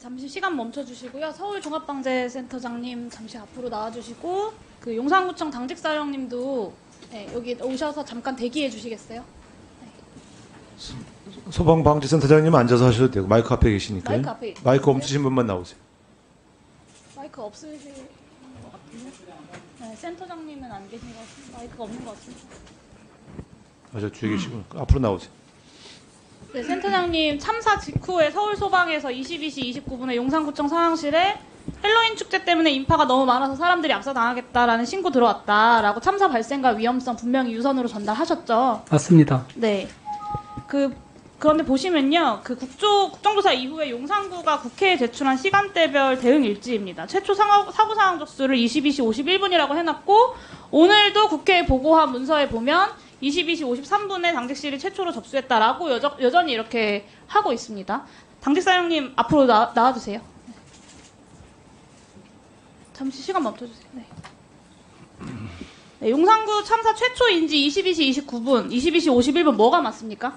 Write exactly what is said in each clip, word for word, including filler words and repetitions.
잠시 시간 멈춰주시고요. 서울종합방재센터장님 잠시 앞으로 나와주시고 그 용산구청 당직사령님도 네, 여기 오셔서 잠깐 대기해 주시겠어요? 네. 소방방재센터장님 앉아서 하셔도 되고 마이크 앞에 계시니까요. 마이크 앞에 마이크 없으신 분만 나오세요. 마이크 없으실 것 같은데? 네, 센터장님은 안 계신 것 같은데 마이크가 없는 것 같은데. 아, 저 뒤에 계시고 앞으로 나오세요. 네, 센터장님 참사 직후에 서울소방에서 이십이 시 이십구 분에 용산구청 상황실에 헬로윈 축제 때문에 인파가 너무 많아서 사람들이 압사당하겠다라는 신고 들어왔다라고 참사 발생과 위험성 분명히 유선으로 전달하셨죠? 맞습니다. 네. 그 그런데 보시면요, 그 국조 국정조사 이후에 용산구가 국회에 제출한 시간대별 대응 일지입니다. 최초 상하, 사고 상황 접수를 이십이 시 오십일 분이라고 해놨고 오늘도 국회에 보고한 문서에 보면 이십이 시 오십삼 분에 당직실이 최초로 접수했다라고 여저, 여전히 이렇게 하고 있습니다. 당직사령님 앞으로 나, 나와주세요. 잠시 시간 멈춰주세요. 네. 네, 용산구 참사 최초 인지 이십이 시 이십구 분, 이십이 시 오십일 분 뭐가 맞습니까?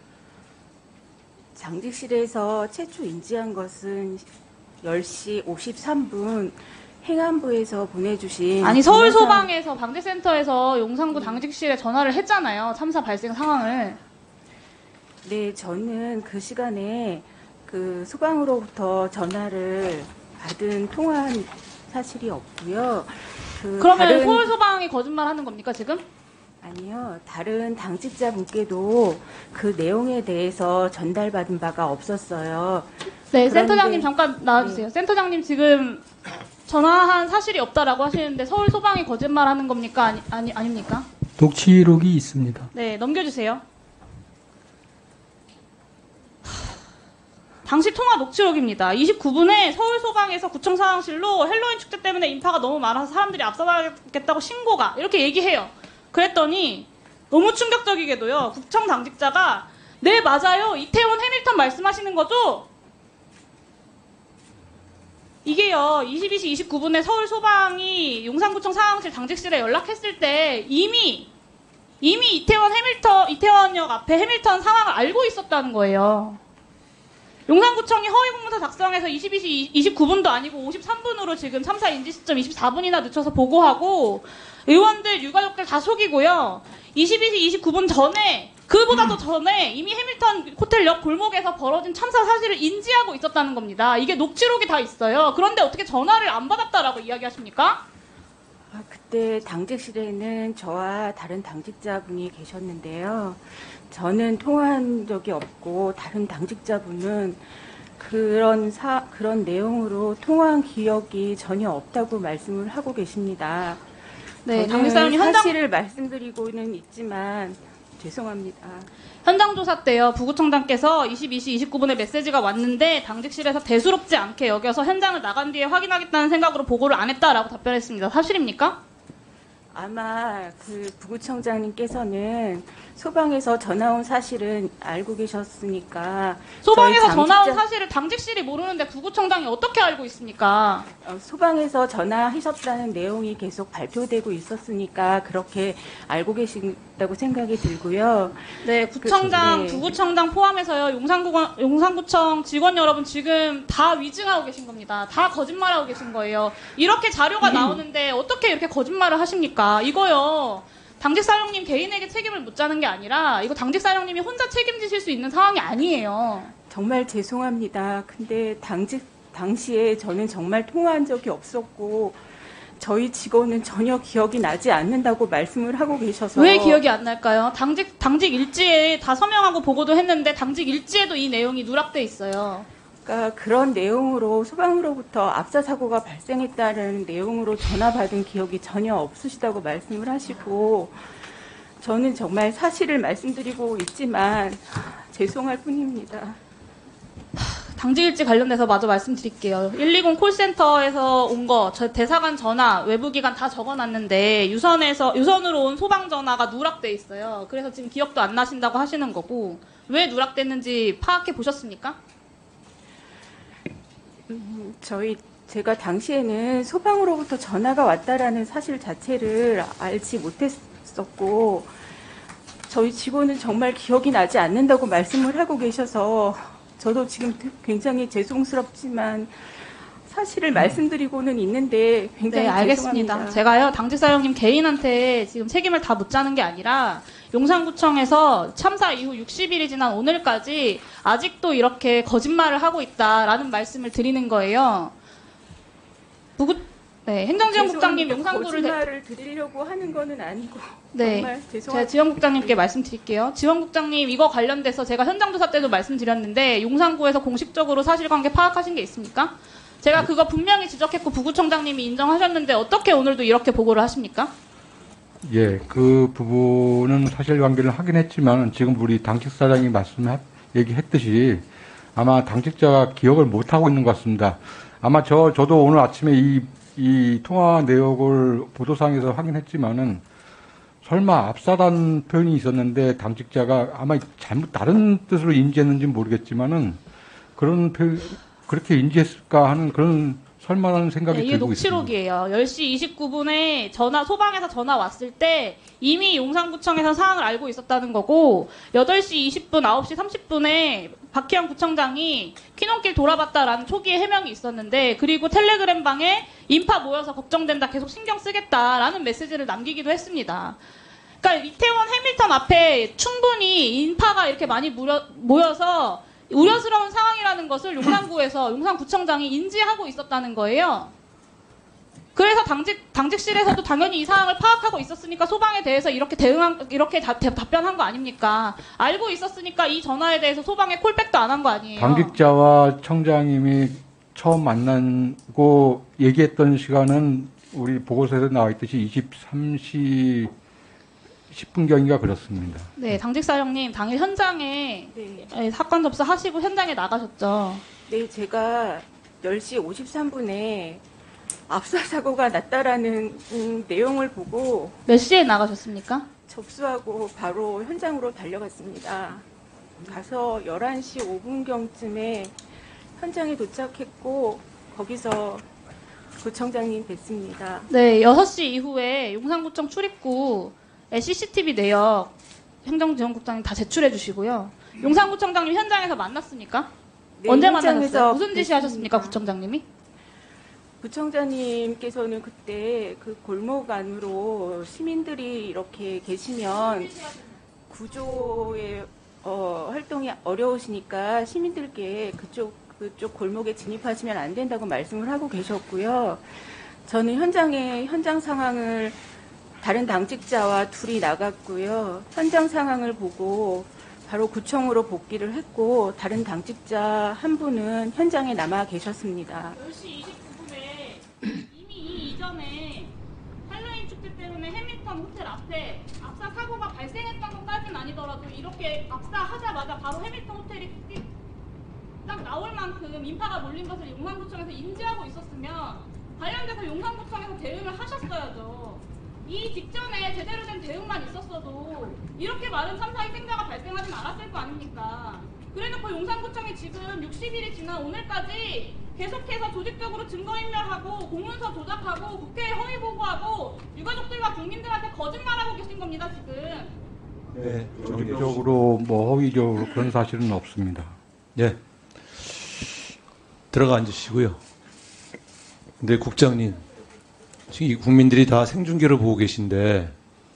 당직실에서 최초 인지한 것은 열 시 오십삼 분 행안부에서 보내주신 아니 서울소방에서 방재센터에서 용산구 당직실에 전화를 했잖아요. 참사 발생 상황을. 네, 저는 그 시간에 그 소방으로부터 전화를 받은 통화한 사실이 없고요. 그 그러면 다른, 서울소방이 거짓말하는 겁니까 지금? 아니요, 다른 당직자분께도 그 내용에 대해서 전달받은 바가 없었어요. 네, 그런데- 센터장님 잠깐 나와주세요. 네. 센터장님 지금 전화한 사실이 없다라고 하시는데 서울소방이 거짓말하는 겁니까? 아니, 아니 아닙니까? 녹취록이 있습니다. 네, 넘겨주세요. 당시 통화 녹취록입니다. 이십구 분에 서울소방에서 구청 상황실로 헬로윈 축제 때문에 인파가 너무 많아서 사람들이 앞서가겠다고 신고가 이렇게 얘기해요. 그랬더니 너무 충격적이게도요. 구청 당직자가 네 맞아요. 이태원 해밀턴 말씀하시는 거죠? 이게요. 이십이 시 이십구 분에 서울소방이 용산구청 상황실 당직실에 연락했을 때 이미 이미 이태원 해밀턴 이태원역 앞에 해밀턴 상황을 알고 있었다는 거예요. 용산구청이 허위공문서 작성해서 이십이 시 이십구 분도 아니고 오십삼 분으로 지금 참사 인지 시점 이십사 분이나 늦춰서 보고하고 의원들, 유가족들 다 속이고요. 이십이 시 이십구 분 전에 그보다도 전에 이미 해밀턴 호텔역 골목에서 벌어진 참사 사실을 인지하고 있었다는 겁니다. 이게 녹취록이 다 있어요. 그런데 어떻게 전화를 안 받았다라고 이야기하십니까? 아, 그때 당직실에는 저와 다른 당직자분이 계셨는데요. 저는 통화한 적이 없고 다른 당직자분은 그런 사, 그런 내용으로 통화한 기억이 전혀 없다고 말씀을 하고 계십니다. 네, 저는 당직사령님 현장 사실을 말씀드리고는 있지만 죄송합니다. 현장 조사 때요. 부구청장께서 이십이 시 이십구 분에 메시지가 왔는데 당직실에서 대수롭지 않게 여겨서 현장을 나간 뒤에 확인하겠다는 생각으로 보고를 안 했다라고 답변했습니다. 사실입니까? 아마 그 부구청장님께서는 소방에서 전화 온 사실은 알고 계셨으니까 소방에서 저희 전화 온 당직자- 사실을 당직실이 모르는데 부구청장이 어떻게 알고 있습니까? 어, 소방에서 전화하셨다는 내용이 계속 발표되고 있었으니까 그렇게 알고 계신다고 생각이 들고요. 네, 구청장, 그- 네. 부구청장 포함해서요. 용산구청, 용산구청 직원 여러분 지금 다 위증하고 계신 겁니다. 다 거짓말하고 계신 거예요. 이렇게 자료가 나오는데 어떻게 이렇게 거짓말을 하십니까? 이거요. 당직사령님 개인에게 책임을 묻자는 게 아니라 이거 당직사령님이 혼자 책임지실 수 있는 상황이 아니에요. 정말 죄송합니다. 근데 당직 당시에 저는 정말 통화한 적이 없었고 저희 직원은 전혀 기억이 나지 않는다고 말씀을 하고 계셔서 왜 기억이 안 날까요? 당직, 당직 일지에 다 서명하고 보고도 했는데 당직 일지에도 이 내용이 누락돼 있어요. 그러니까 그런 내용으로 소방으로부터 압사 사고가 발생했다는 내용으로 전화 받은 기억이 전혀 없으시다고 말씀을 하시고 저는 정말 사실을 말씀드리고 있지만 죄송할 뿐입니다. 당직 일지 관련돼서 마저 말씀드릴게요. 일이공 콜센터에서 온 거, 저 대사관 전화, 외부기관 다 적어놨는데 유선에서 유선으로 온 소방 전화가 누락돼 있어요. 그래서 지금 기억도 안 나신다고 하시는 거고 왜 누락됐는지 파악해 보셨습니까? 음, 저희 제가 당시에는 소방으로부터 전화가 왔다라는 사실 자체를 알지 못했었고 저희 직원은 정말 기억이 나지 않는다고 말씀을 하고 계셔서 저도 지금 굉장히 죄송스럽지만 사실을 말씀드리고는 있는데 굉장히 네, 알겠습니다. 죄송합니다. 제가요, 당직사령님 개인한테 지금 책임을 다 묻자는 게 아니라 용산구청에서 참사 이후 육십 일이 지난 오늘까지 아직도 이렇게 거짓말을 하고 있다라는 말씀을 드리는 거예요. 부구, 네, 행정지원국장님 죄송합니다. 용산구를 대- 거짓말을 드리려고 하는 거는 아니고 네. 정말 제가 죄송합니다. 지원국장님께 말씀드릴게요. 지원국장님 이거 관련돼서 제가 현장조사 때도 말씀드렸는데 용산구에서 공식적으로 사실관계 파악하신 게 있습니까? 제가 그거 분명히 지적했고 부구청장님이 인정하셨는데 어떻게 오늘도 이렇게 보고를 하십니까? 예, 그 부분은 사실관계를 하긴 했지만 지금 우리 당직사장이 말씀 얘기했듯이 아마 당직자가 기억을 못 하고 있는 것 같습니다. 아마 저 저도 오늘 아침에 이, 이 통화 내역을 보도상에서 확인했지만은 설마 압사라는 표현이 있었는데 당직자가 아마 잘못 다른 뜻으로 인지했는지 모르겠지만은 그런 표현 그렇게 인지했을까 하는 그런 설마라는 생각이 네, 이게 들고 있습니다. 녹취록이에요. 열 시 이십구 분에 전화, 소방에서 전화 왔을 때 이미 용산구청에서 사항을 알고 있었다는 거고, 여덟 시 이십 분, 아홉 시 삼십 분에 박희영 구청장이 퀴논길 돌아봤다라는 초기의 해명이 있었는데, 그리고 텔레그램 방에 인파 모여서 걱정된다, 계속 신경 쓰겠다라는 메시지를 남기기도 했습니다. 그러니까 이태원 해밀턴 앞에 충분히 인파가 이렇게 많이 무려, 모여서 우려스러운 상황이라는 것을 용산구에서 용산구청장이 인지하고 있었다는 거예요. 그래서 당직 당직실에서도 당연히 이 상황을 파악하고 있었으니까 소방에 대해서 이렇게 대응한 이렇게 다, 대, 답변한 거 아닙니까? 알고 있었으니까 이 전화에 대해서 소방에 콜백도 안 한 거 아니에요? 당직자와 청장님이 처음 만나고 얘기했던 시간은 우리 보고서에 나와 있듯이 이십삼 시 십 분경인가 그렇습니다. 네, 당직사령님 당일 현장에 네. 예, 사건 접수하시고 현장에 나가셨죠. 네, 제가 열 시 오십삼 분에 압사 사고가 났다라는 음, 내용을 보고 몇 시에 나가셨습니까? 접수하고 바로 현장으로 달려갔습니다. 가서 열한 시 오 분경쯤에 현장에 도착했고 거기서 구청장님 뵀습니다. 네, 여섯 시 이후에 용산구청 출입구 씨씨티비 내역 행정지원국장님 다 제출해 주시고요. 용산구청장님 현장에서 만났습니까? 네, 언제 현장에서 만나셨어요? 무슨 지시 뵀습니다. 하셨습니까, 구청장님이? 구청장님께서는 그때 그 골목 안으로 시민들이 이렇게 계시면 구조의 어, 활동이 어려우시니까 시민들께 그쪽 그쪽 골목에 진입하시면 안 된다고 말씀을 하고 계셨고요. 저는 현장에 현장 상황을 다른 당직자와 둘이 나갔고요. 현장 상황을 보고 바로 구청으로 복귀를 했고 다른 당직자 한 분은 현장에 남아 계셨습니다. 열 시 이십구 분에 이미 이 이전에 할로윈 축제 때문에 해밀턴 호텔 앞에 압사 사고가 발생했던 것까지는 아니더라도 이렇게 압사하자마자 바로 해밀턴 호텔이 딱 나올 만큼 인파가 몰린 것을 용산구청에서 인지하고 있었으면 관련돼서 용산구청에서 대응을 하셨어야죠. 이 직전에 제대로 된 대응만 있었어도 이렇게 많은 참사 희생자가 발생하진 않았을 거 아닙니까? 그래놓고 용산구청이 지금 육십 일이 지난 오늘까지 계속해서 조직적으로 증거인멸하고 공문서 조작하고 국회에 허위 보고하고 유가족들과 국민들한테 거짓말하고 계신 겁니다, 지금. 네. 정기적으로 뭐 허위적으로 그런 사실은 없습니다. 예. 들어가 앉으시고요. 근데 국장님, 지금 이 국민들이 다 생중계를 보고 계신데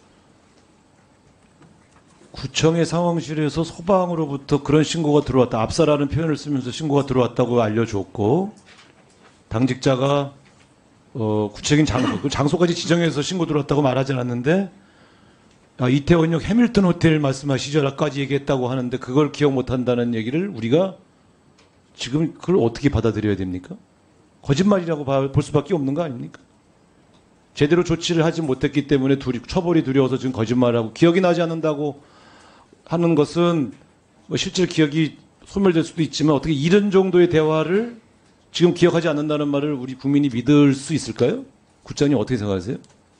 구청의 상황실에서 소방으로부터 그런 신고가 들어왔다. 압사라는 표현을 쓰면서 신고가 들어왔다고 알려줬고 당직자가 어, 구체적인 장소, 그 장소까지 지정해서 신고 들어왔다고 말하지 않았는데 아, 이태원역 해밀턴 호텔 말씀하시죠? 라까지 얘기했다고 하는데 그걸 기억 못한다는 얘기를 우리가 지금 그걸 어떻게 받아들여야 됩니까? 거짓말이라고 볼 수밖에 없는 거 아닙니까? 제대로 조치를 하지 못했기 때문에 둘이 처벌이 두려워서 지금 거짓말하고 기억이 나지 않는다고 하는 것은 뭐 실제 기억이 소멸될 수도 있지만 어떻게 이런 정도의 대화를 지금 기억하지 않는다는 말을 우리 국민이 믿을 수 있을까요? 국장님 어떻게 생각하세요?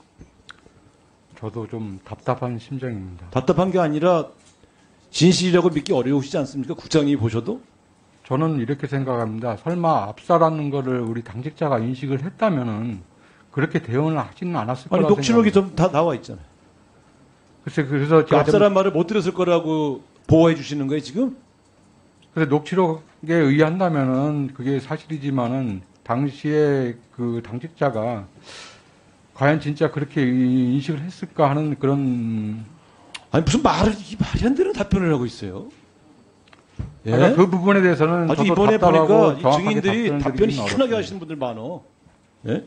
저도 좀 답답한 심정입니다. 답답한 게 아니라 진실이라고 믿기 어려우시지 않습니까? 국장님이 보셔도? 저는 이렇게 생각합니다. 설마 압사라는 거를 우리 당직자가 인식을 했다면은 그렇게 대응을 하지는 않았을 아니 거라고 녹취록이 생각합니다. 좀 다 나와 있잖아요. 글쎄 그래서 그 제가 좀 압사란 말을 못 들었을 거라고 보호해 주시는 거예요 지금? 그래서 녹취록에 의한다면은 그게 사실이지만은 당시에 그 당직자가 과연 진짜 그렇게 인식을 했을까 하는 그런 아니 무슨 말을 이 말이 안 되는 답변을 하고 있어요. 예? 그러니까 그 부분에 대해서는 아주 저도 이번에 답답하고 보니까 이 정확하게 증인들이 답변을 답변이 드리기는 희한하게 어렵습니다. 하시는 분들 많어. 예?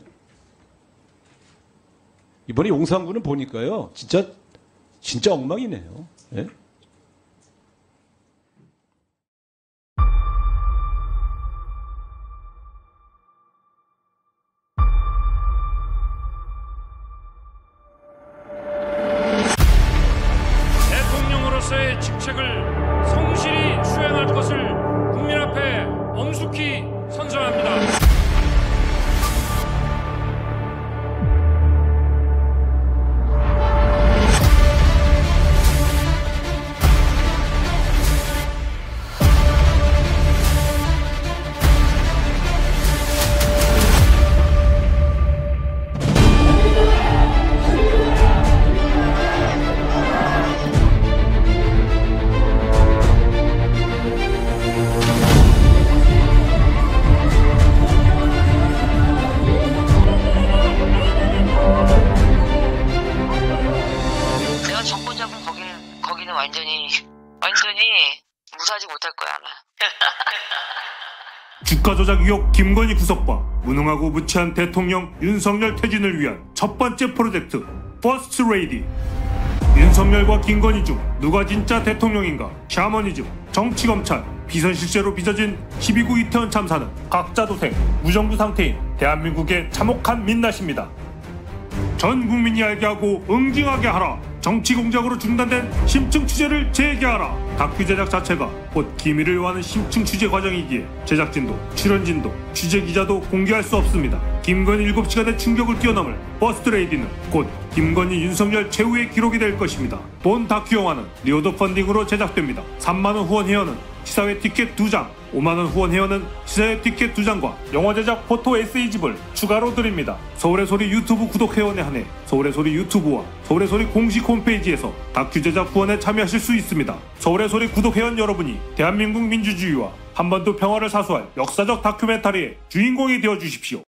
이번에 용산구는 보니까요, 진짜 진짜 엉망이네요. 예? 대통령으로서의 직책을 성실히 수행할 것을 국민 앞에 엄숙히 선서합니다. 내가 정권 잡은 거기는 거기는 완전히 완전히 무사하지 못할 거야 아마. 주가 조작 의혹 김건희 구속과 무능하고 무치한 대통령 윤석열 퇴진을 위한 첫 번째 프로젝트 퍼스트 레이디. 윤석열과 김건희 중 누가 진짜 대통령인가? 샤머니즘, 정치검찰, 비선실세로 빚어진 십이 구 이태원 참사는 각자 도생, 무정부 상태인 대한민국의 참혹한 민낯입니다. 전 국민이 알게 하고 응징하게 하라. 정치 공작으로 중단된 심층 취재를 재개하라. 다큐 제작 자체가 곧 기밀을 요하는 심층 취재 과정이기에 제작진도 출연진도 취재 기자도 공개할 수 없습니다. 김건희 일곱 시간의 충격을 뛰어넘을 버스트 레이디는 곧 김건희 윤석열 최후의 기록이 될 것입니다. 본 다큐 영화는 리오더 펀딩으로 제작됩니다. 삼만 원 후원 회원은 시사회 티켓 두 장, 오만 원 후원 회원은 시사회 티켓 두 장과 영화 제작 포토 에세이집을 추가로 드립니다. 서울의 소리 유튜브 구독 회원에 한해 서울의 소리 유튜브와 서울의 소리 공식 홈페이지에서 다큐 제작 후원에 참여하실 수 있습니다. 서울의 소리 구독 회원 여러분이 대한민국 민주주의와 한반도 평화를 사수할 역사적 다큐멘터리의 주인공이 되어 주십시오.